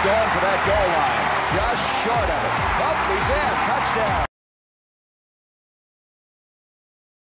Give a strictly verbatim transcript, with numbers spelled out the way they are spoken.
going for that goal line. Just short of it. Oh, he's in. Touchdown.